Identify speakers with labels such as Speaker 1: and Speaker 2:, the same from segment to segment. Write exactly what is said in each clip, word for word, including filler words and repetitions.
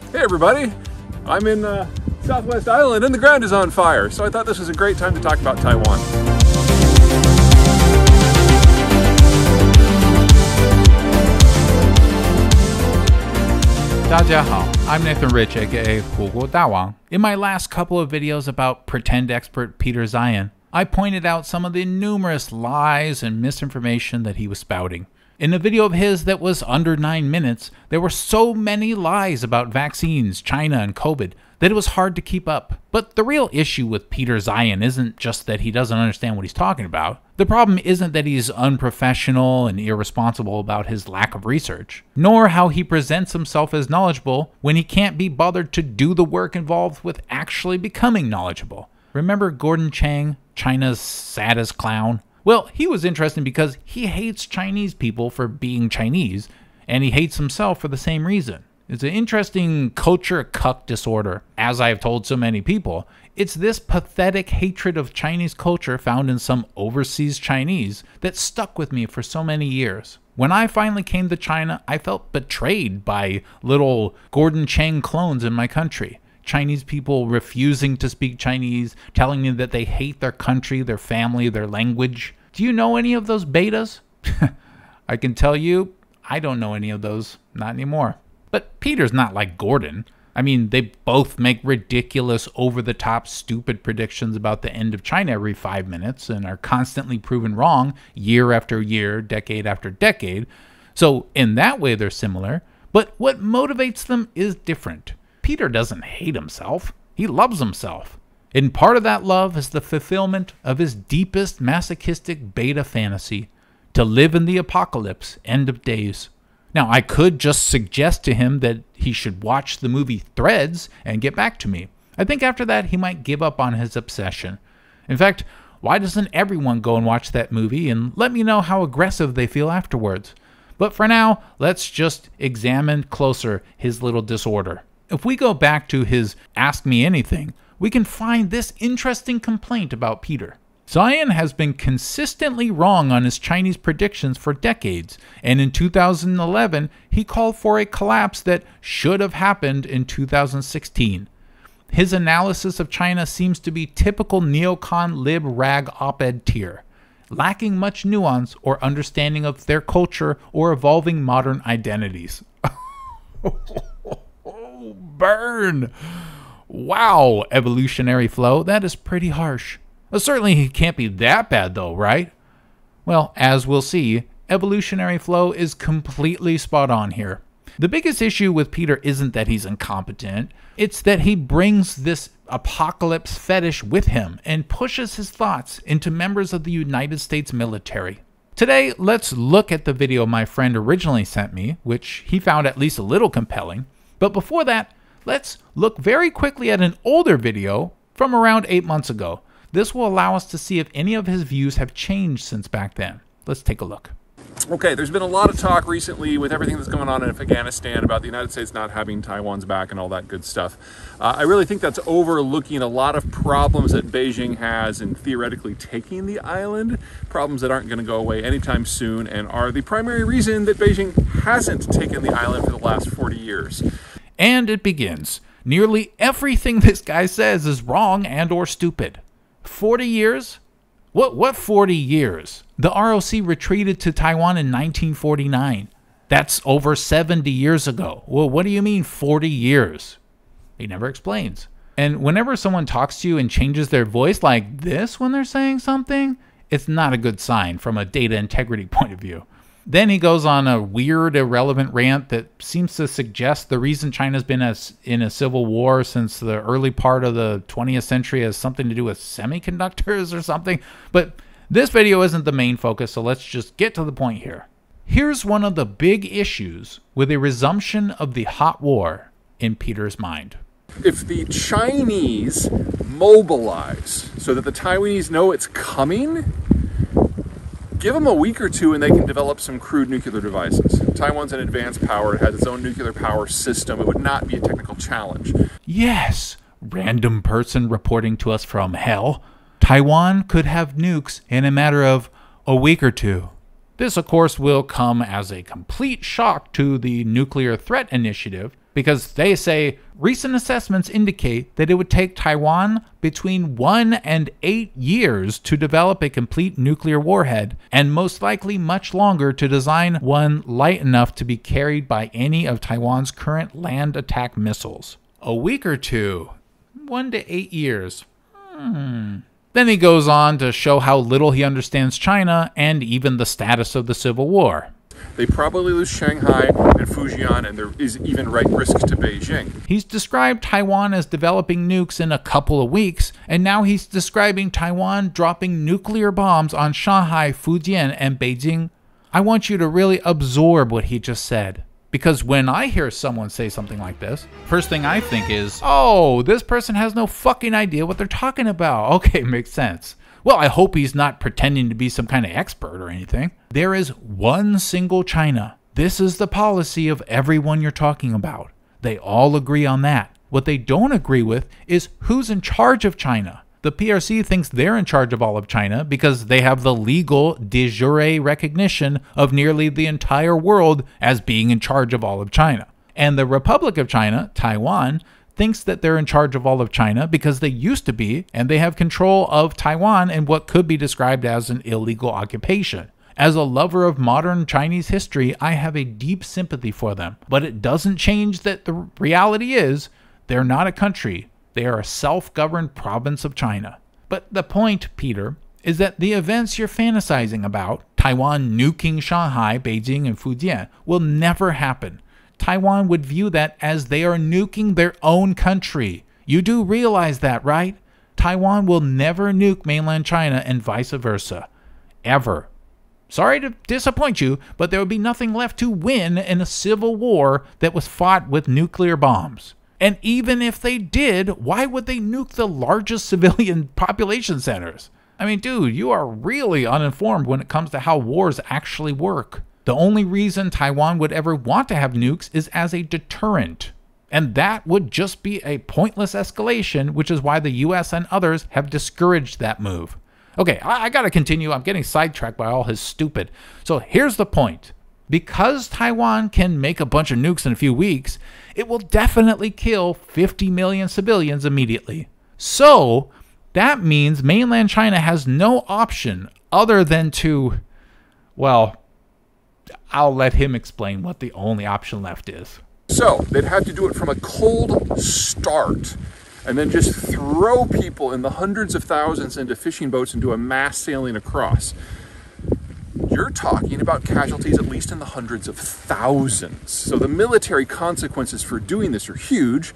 Speaker 1: Hey everybody, I'm in uh, Southwest Island and the ground is on fire, so I thought this was a great time to talk about Taiwan.
Speaker 2: 大家好, I'm Nathan Rich, aka 火锅大王. In my last couple of videos about pretend expert Peter Zeihan, I pointed out some of the numerous lies and misinformation that he was spouting. In a video of his that was under nine minutes, there were so many lies about vaccines, China, and COVID that it was hard to keep up. But the real issue with Peter Zeihan isn't just that he doesn't understand what he's talking about. The problem isn't that he's unprofessional and irresponsible about his lack of research, nor how he presents himself as knowledgeable when he can't be bothered to do the work involved with actually becoming knowledgeable. Remember Gordon Chang, China's saddest clown? Well, he was interesting because he hates Chinese people for being Chinese, and he hates himself for the same reason. It's an interesting culture cuck disorder. As I have told so many people, it's this pathetic hatred of Chinese culture found in some overseas Chinese that stuck with me for so many years. When I finally came to China, I felt betrayed by little Gordon Chang clones in my country. Chinese people refusing to speak Chinese, telling me that they hate their country, their family, their language. Do you know any of those betas? I can tell you, I don't know any of those, not anymore. But Peter's not like Gordon. I mean, they both make ridiculous, over-the-top, stupid predictions about the end of China every five minutes and are constantly proven wrong year after year, decade after decade. So in that way, they're similar. But what motivates them is different. Peter doesn't hate himself. He loves himself. And part of that love is the fulfillment of his deepest masochistic beta fantasy, to live in the apocalypse, end of days. Now, I could just suggest to him that he should watch the movie Threads and get back to me. I think after that, he might give up on his obsession. In fact, why doesn't everyone go and watch that movie and let me know how aggressive they feel afterwards? But for now, let's just examine closer his little disorder. If we go back to his Ask Me Anything, we can find this interesting complaint about Peter. Zeihan has been consistently wrong on his Chinese predictions for decades, and in two thousand eleven, he called for a collapse that should have happened in two thousand sixteen. His analysis of China seems to be typical neocon lib rag op-ed tier, lacking much nuance or understanding of their culture or evolving modern identities. Oh, burn! Wow, evolutionary flow, that is pretty harsh. Well, certainly he can't be that bad though, right? Well, as we'll see, evolutionary flow is completely spot on here. The biggest issue with Peter isn't that he's incompetent, it's that he brings this apocalypse fetish with him and pushes his thoughts into members of the United States military. Today, let's look at the video my friend originally sent me, which he found at least a little compelling. But before that, let's look very quickly at an older video from around eight months ago. This will allow us to see if any of his views have changed since back then. Let's take a look.
Speaker 1: Okay, there's been a lot of talk recently with everything that's going on in Afghanistan about the United States not having Taiwan's back and all that good stuff. Uh, I really think that's overlooking a lot of problems that Beijing has in theoretically taking the island, problems that aren't going to go away anytime soon and are the primary reason that Beijing hasn't taken the island for the last forty years.
Speaker 2: And it begins. Nearly everything this guy says is wrong and or stupid. forty years? What what forty years? The R O C retreated to Taiwan in nineteen forty-nine. That's over seventy years ago. Well, what do you mean forty years? He never explains. And whenever someone talks to you and changes their voice like this when they're saying something, it's not a good sign from a data integrity point of view. Then he goes on a weird, irrelevant rant that seems to suggest the reason China's been as in a civil war since the early part of the twentieth century has something to do with semiconductors or something. But this video isn't the main focus, so let's just get to the point here. Here's one of the big issues with a resumption of the hot war in Peter's mind.
Speaker 1: If the Chinese mobilize so that the Taiwanese know it's coming, give them a week or two and they can develop some crude nuclear devices. Taiwan's an advanced power. It has its own nuclear power system. It would not be a technical challenge.
Speaker 2: Yes, random person reporting to us from hell. Taiwan could have nukes in a matter of a week or two. This, of course, will come as a complete shock to the Nuclear Threat Initiative, because they say recent assessments indicate that it would take Taiwan between one and eight years to develop a complete nuclear warhead, and most likely much longer to design one light enough to be carried by any of Taiwan's current land attack missiles. A week or two, one to eight years. Hmm. Then he goes on to show how little he understands China and even the status of the Civil War.
Speaker 1: They probably lose Shanghai and Fujian, and there is even right risk to Beijing.
Speaker 2: He's described Taiwan as developing nukes in a couple of weeks, and now he's describing Taiwan dropping nuclear bombs on Shanghai, Fujian, and Beijing. I want you to really absorb what he just said. Because when I hear someone say something like this, first thing I think is, oh, this person has no fucking idea what they're talking about. Okay, makes sense. Well, I hope he's not pretending to be some kind of expert or anything. There is one single China. This is the policy of everyone you're talking about. They all agree on that. What they don't agree with is who's in charge of China. The P R C thinks they're in charge of all of China because they have the legal de jure recognition of nearly the entire world as being in charge of all of China. And the Republic of China, Taiwan, thinks that they're in charge of all of China because they used to be, and they have control of Taiwan in what could be described as an illegal occupation. As a lover of modern Chinese history, I have a deep sympathy for them, but it doesn't change that the reality is they're not a country. They are a self-governed province of China. But the point, Peter, is that the events you're fantasizing about, Taiwan nuking Shanghai, Beijing, and Fujian, will never happen. Taiwan would view that as they are nuking their own country. You do realize that, right? Taiwan will never nuke mainland China and vice versa. Ever. Sorry to disappoint you, but there would be nothing left to win in a civil war that was fought with nuclear bombs. And even if they did, why would they nuke the largest civilian population centers? I mean, dude, you are really uninformed when it comes to how wars actually work. The only reason Taiwan would ever want to have nukes is as a deterrent. And that would just be a pointless escalation, which is why the U S and others have discouraged that move. Okay, I, I gotta continue. I'm getting sidetracked by all his stupid. So here's the point. Because Taiwan can make a bunch of nukes in a few weeks, it will definitely kill fifty million civilians immediately. So that means mainland China has no option other than to, well, I'll let him explain what the only option left is.
Speaker 1: So they'd have to do it from a cold start and then just throw people in the hundreds of thousands into fishing boats and do a mass sailing across. You're talking about casualties at least in the hundreds of thousands. So the military consequences for doing this are huge.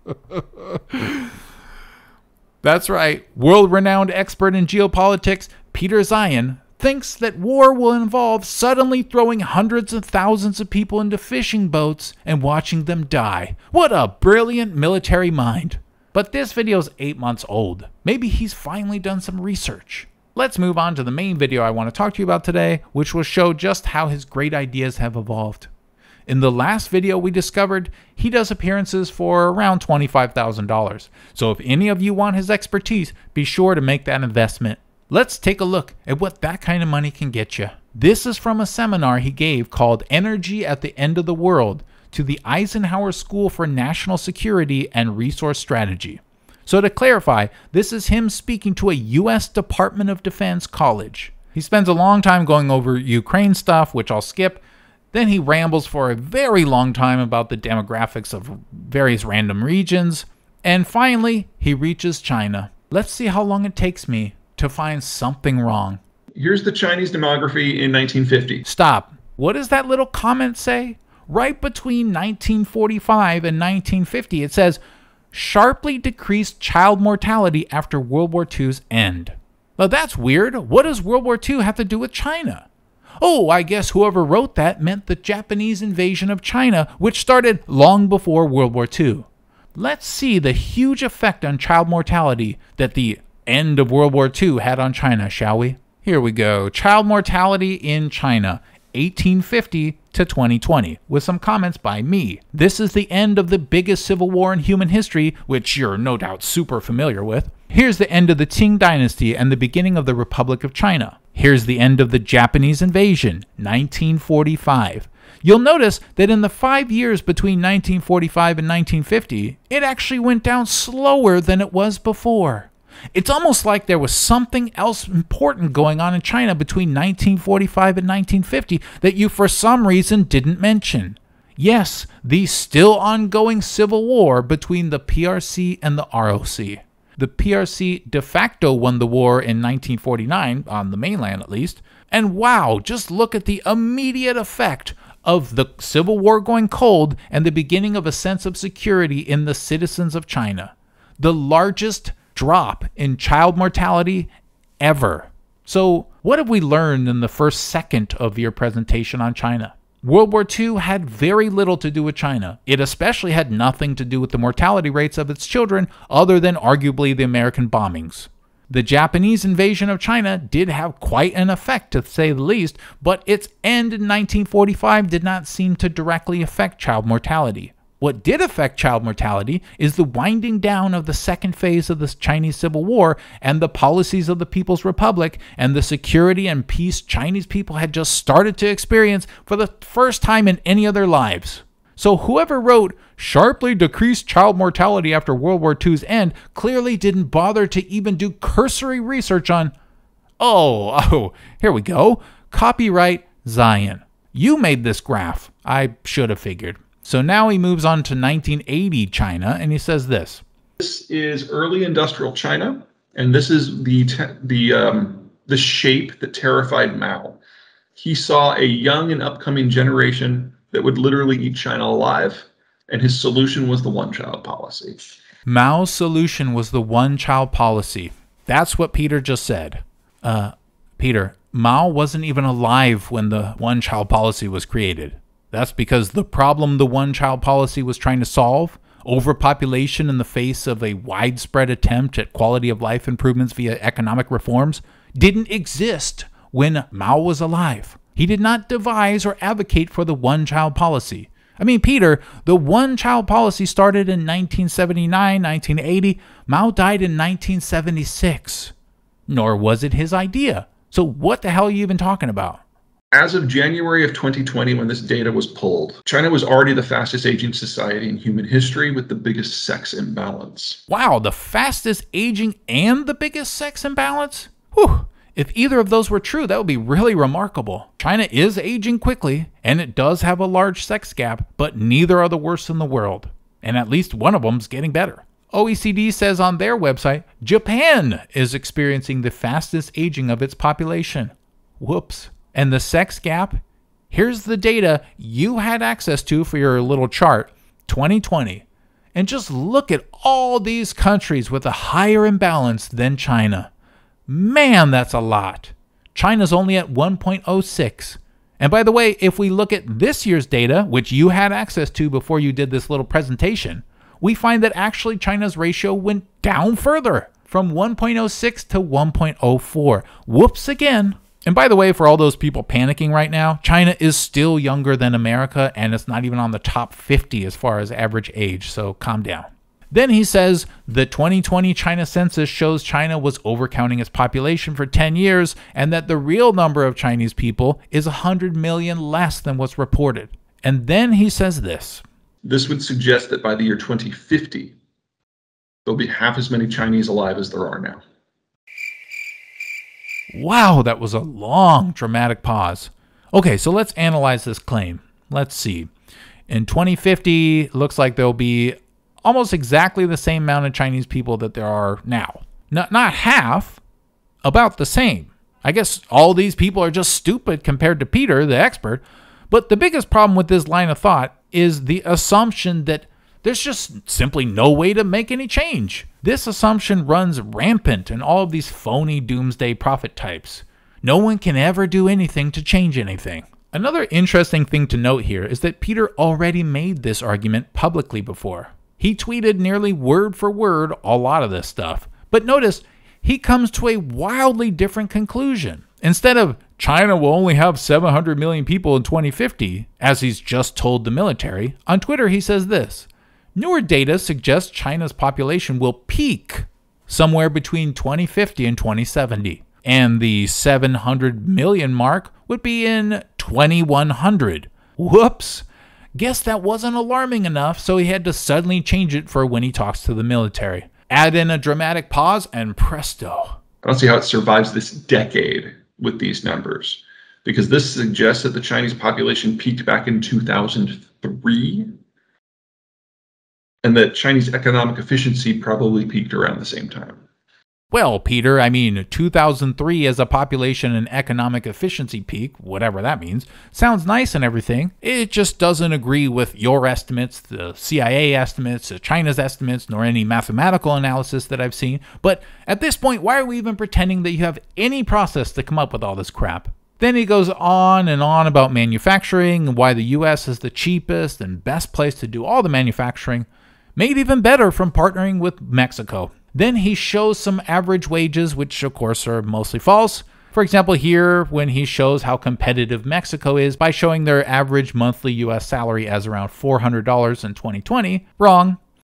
Speaker 2: That's right. World-renowned expert in geopolitics, Peter Zeihan, thinks that war will involve suddenly throwing hundreds of thousands of people into fishing boats and watching them die. What a brilliant military mind. But this video's eight months old. Maybe he's finally done some research. Let's move on to the main video I want to talk to you about today, which will show just how his great ideas have evolved. In the last video we discovered, he does appearances for around twenty-five thousand dollars. So if any of you want his expertise, be sure to make that investment. Let's take a look at what that kind of money can get you. This is from a seminar he gave called Energy at the End of the World to the Eisenhower School for National Security and Resource Strategy. So to clarify, this is him speaking to a U S Department of Defense college. He spends a long time going over Ukraine stuff, which I'll skip. Then he rambles for a very long time about the demographics of various random regions. And finally, he reaches China. Let's see how long it takes me to find something wrong.
Speaker 3: Here's the Chinese demography in nineteen fifty.
Speaker 2: Stop. What does that little comment say? Right between nineteen forty-five and nineteen fifty, it says, sharply decreased child mortality after World War Two's end. Now that's weird. What does World War Two have to do with China? Oh, I guess whoever wrote that meant the Japanese invasion of China, which started long before World War Two. Let's see the huge effect on child mortality that the end of World War Two had on China, shall we? Here we go. Child mortality in China, eighteen fifty to twenty twenty, with some comments by me. This is the end of the biggest civil war in human history, which you're no doubt super familiar with. Here's the end of the Qing dynasty and the beginning of the Republic of China. Here's the end of the Japanese invasion, nineteen forty-five. You'll notice that in the five years between nineteen forty-five and nineteen fifty, it actually went down slower than it was before. It's almost like there was something else important going on in China between nineteen forty-five and nineteen fifty that you for some reason didn't mention. Yes, the still ongoing civil war between the P R C and the R O C. The P R C de facto won the war in nineteen forty-nine, on the mainland at least, and wow, just look at the immediate effect of the Civil War going cold and the beginning of a sense of security in the citizens of China. The largest drop in child mortality ever. So what have we learned in the first second of your presentation on China? World War Two had very little to do with China. It especially had nothing to do with the mortality rates of its children, other than arguably the American bombings. The Japanese invasion of China did have quite an effect, to say the least, but its end in nineteen forty-five did not seem to directly affect child mortality. What did affect child mortality is the winding down of the second phase of the Chinese Civil War and the policies of the People's Republic and the security and peace Chinese people had just started to experience for the first time in any of their lives. So whoever wrote "sharply decreased child mortality after World War Two's end" clearly didn't bother to even do cursory research on, oh, oh, here we go, copyright Zion. You made this graph. I should have figured. So now he moves on to nineteen eighty China, and he says this.
Speaker 3: This is early industrial China, and this is the te- the um, the shape that terrified Mao. He saw a young and upcoming generation that would literally eat China alive, and his solution was the one-child policy.
Speaker 2: Mao's solution was the one-child policy. That's what Peter just said. Uh, Peter, Mao wasn't even alive when the one-child policy was created. That's because the problem the one-child policy was trying to solve, overpopulation in the face of a widespread attempt at quality of life improvements via economic reforms, didn't exist when Mao was alive. He did not devise or advocate for the one-child policy. I mean, Peter, the one-child policy started in nineteen seventy-nine, nineteen eighty. Mao died in nineteen seventy-six. Nor was it his idea. So what the hell are you even talking about?
Speaker 3: As of January of twenty twenty, when this data was pulled, China was already the fastest aging society in human history with the biggest sex imbalance.
Speaker 2: Wow, the fastest aging and the biggest sex imbalance? Whew. If either of those were true, that would be really remarkable. China is aging quickly, and it does have a large sex gap, but neither are the worst in the world. And at least one of them's getting better. O E C D says on their website, Japan is experiencing the fastest aging of its population. Whoops. And the sex gap? Here's the data you had access to for your little chart, twenty twenty. And just look at all these countries with a higher imbalance than China. Man, that's a lot. China's only at one point oh six. And by the way, if we look at this year's data, which you had access to before you did this little presentation, we find that actually China's ratio went down further, from one point oh six to one point oh four. Whoops again. And by the way, for all those people panicking right now, China is still younger than America, and it's not even on the top fifty as far as average age, so calm down. Then he says the twenty twenty China census shows China was overcounting its population for ten years, and that the real number of Chinese people is one hundred million less than what's reported. And then he says this.
Speaker 3: This would suggest that by the year twenty fifty, there'll be half as many Chinese alive as there are now.
Speaker 2: Wow, that was a long, dramatic pause. Okay, so let's analyze this claim. Let's see. In twenty fifty, it looks like there'll be almost exactly the same amount of Chinese people that there are now. Not, not half, about the same. I guess all these people are just stupid compared to Peter, the expert. But the biggest problem with this line of thought is the assumption that there's just simply no way to make any change. This assumption runs rampant in all of these phony doomsday prophet types. No one can ever do anything to change anything. Another interesting thing to note here is that Peter already made this argument publicly before. He tweeted nearly word for word a lot of this stuff. But notice, he comes to a wildly different conclusion. Instead of China will only have seven hundred million people in twenty fifty, as he's just told the military, on Twitter he says this. Newer data suggests China's population will peak somewhere between twenty fifty and twenty seventy. And the seven hundred million mark would be in twenty-one hundred. Whoops! Guess that wasn't alarming enough, so he had to suddenly change it for when he talks to the military. Add in a dramatic pause, and presto.
Speaker 3: I don't see how it survives this decade with these numbers, because this suggests that the Chinese population peaked back in two thousand three, and that Chinese economic efficiency probably peaked around the same time.
Speaker 2: Well, Peter, I mean, two thousand three as a population and economic efficiency peak, whatever that means, sounds nice and everything. It just doesn't agree with your estimates, the C I A estimates, China's estimates, nor any mathematical analysis that I've seen. But at this point, why are we even pretending that you have any process to come up with all this crap? Then he goes on and on about manufacturing and why the U S is the cheapest and best place to do all the manufacturing, made even better from partnering with Mexico. Then he shows some average wages, which of course are mostly false. For example, here when he shows how competitive Mexico is by showing their average monthly U S salary as around four hundred dollars in twenty twenty, wrong.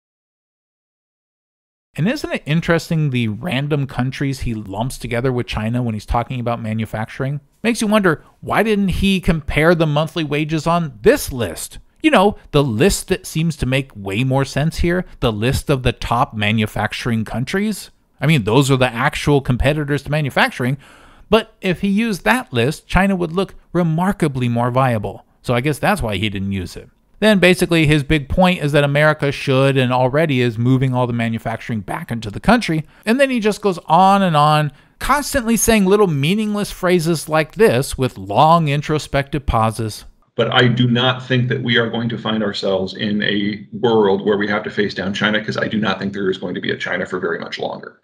Speaker 2: And isn't it interesting the random countries he lumps together with China when he's talking about manufacturing? Makes you wonder, why didn't he compare the monthly wages on this list? You know, the list that seems to make way more sense here, the list of the top manufacturing countries. I mean, those are the actual competitors to manufacturing, but if he used that list, China would look remarkably more viable. So I guess that's why he didn't use it. Then basically his big point is that America should and already is moving all the manufacturing back into the country. And then he just goes on and on, constantly saying little meaningless phrases like this with long introspective pauses.
Speaker 3: But I do not think that we are going to find ourselves in a world where we have to face down China, because I do not think there is going to be a China for very much longer.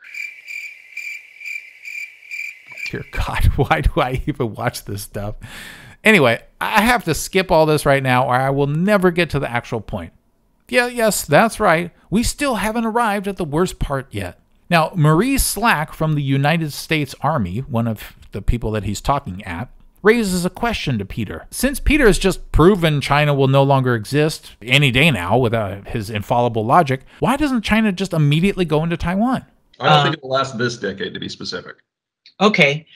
Speaker 2: Dear God, why do I even watch this stuff? Anyway, I have to skip all this right now or I will never get to the actual point. Yeah, yes, that's right. We still haven't arrived at the worst part yet. Now, Marie Slack from the United States Army, one of the people that he's talking at, raises a question to Peter. Since Peter has just proven China will no longer exist any day now without his infallible logic, why doesn't China just immediately go into Taiwan?
Speaker 3: I don't
Speaker 4: Um,
Speaker 3: think it will last this decade, to be specific.
Speaker 4: Okay.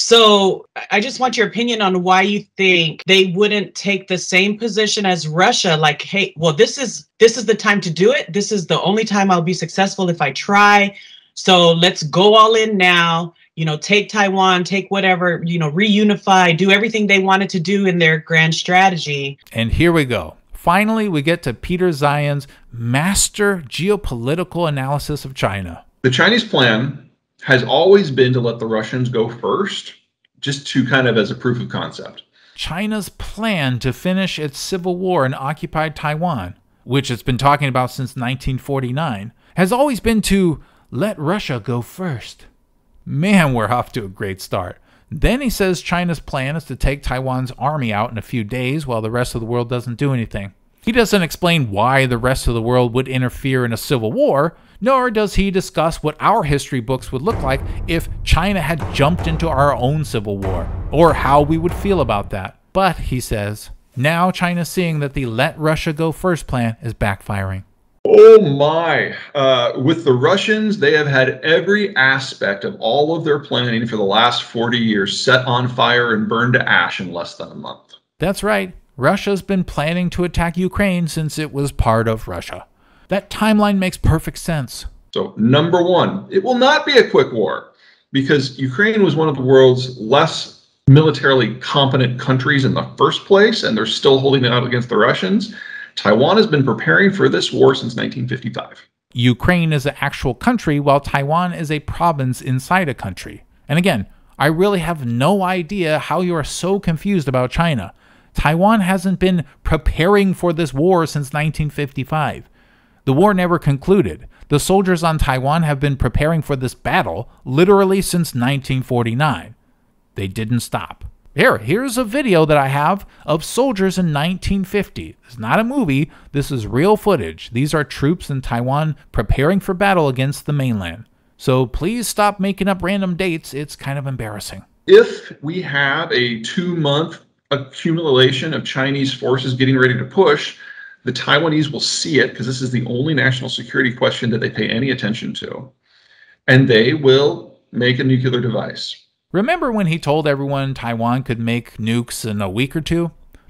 Speaker 4: So I just want your opinion on why you think they wouldn't take the same position as Russia. Like, hey, well, this is this is the time to do it. This is the only time I'll be successful if I try. So let's go all in now. You know, take Taiwan, take whatever, you know, reunify, do everything they wanted to do in their grand strategy.
Speaker 2: And here we go. Finally, we get to Peter Zeihan's master geopolitical analysis of China.
Speaker 3: The Chinese plan has always been to let the Russians go first, just to kind of as a proof of concept.
Speaker 2: China's plan to finish its civil war in occupied Taiwan, which it's been talking about since nineteen forty-nine, has always been to let Russia go first. Man, we're off to a great start. Then he says China's plan is to take Taiwan's army out in a few days while the rest of the world doesn't do anything. He doesn't explain why the rest of the world would interfere in a civil war, nor does he discuss what our history books would look like if China had jumped into our own civil war, or how we would feel about that. But, he says, now China's seeing that the let Russia go first plan is backfiring.
Speaker 3: Oh my. Uh, with the Russians, they have had every aspect of all of their planning for the last forty years set on fire and burned to ash in less than a month.
Speaker 2: That's right. Russia's been planning to attack Ukraine since it was part of Russia. That timeline makes perfect sense.
Speaker 3: So, number one, it will not be a quick war, because Ukraine was one of the world's less militarily competent countries in the first place, and they're still holding it out against the Russians. Taiwan has been preparing for this war since nineteen fifty-five.
Speaker 2: Ukraine is an actual country, while Taiwan is a province inside a country. And again, I really have no idea how you are so confused about China. Taiwan hasn't been preparing for this war since nineteen fifty-five. The war never concluded. The soldiers on Taiwan have been preparing for this battle literally since nineteen forty-nine. They didn't stop. Here, here's a video that I have of soldiers in nineteen fifty. It's not a movie. This is real footage. These are troops in Taiwan preparing for battle against the mainland. So please stop making up random dates. It's kind of embarrassing.
Speaker 3: If we have a two-month accumulation of Chinese forces getting ready to push, the Taiwanese will see it, because this is the only national security question that they pay any attention to. And they will make a nuclear device.
Speaker 2: Remember when he told everyone Taiwan could make nukes in a week or two?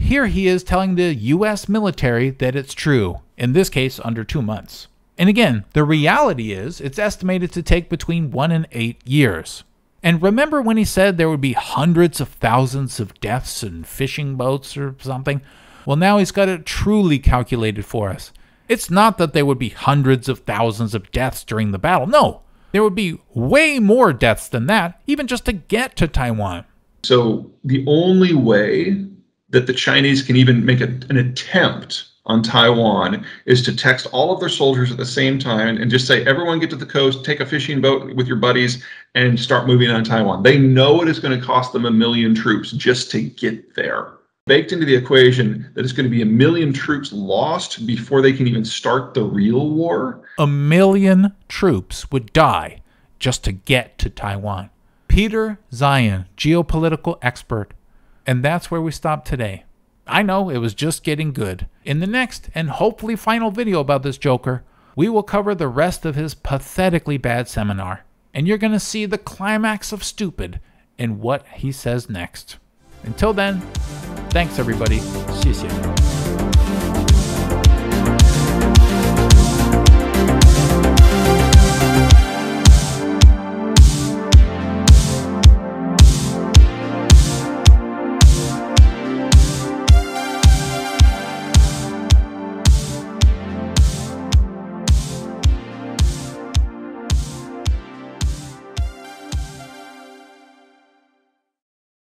Speaker 2: Here he is telling the U S military that it's true, in this case under two months. And again, the reality is it's estimated to take between one and eight years. And remember when he said there would be hundreds of thousands of deaths in fishing boats or something? Well, now he's got it truly calculated for us. It's not that there would be hundreds of thousands of deaths during the battle. No, there would be way more deaths than that, even just to get to Taiwan.
Speaker 3: So the only way that the Chinese can even make a, an attempt on Taiwan is to text all of their soldiers at the same time and just say, everyone get to the coast, take a fishing boat with your buddies, and start moving on Taiwan. They know it is going to cost them a million troops just to get there. Baked into the equation that it's going to be a million troops lost before they can even start the real war.
Speaker 2: A million troops would die just to get to Taiwan. Peter Zeihan, geopolitical expert. And that's where we stop today. I know, it was just getting good. In the next, and hopefully final video about this joker, we will cover the rest of his pathetically bad seminar. And you're going to see the climax of stupid and what he says next. Until then, thanks everybody. 谢谢.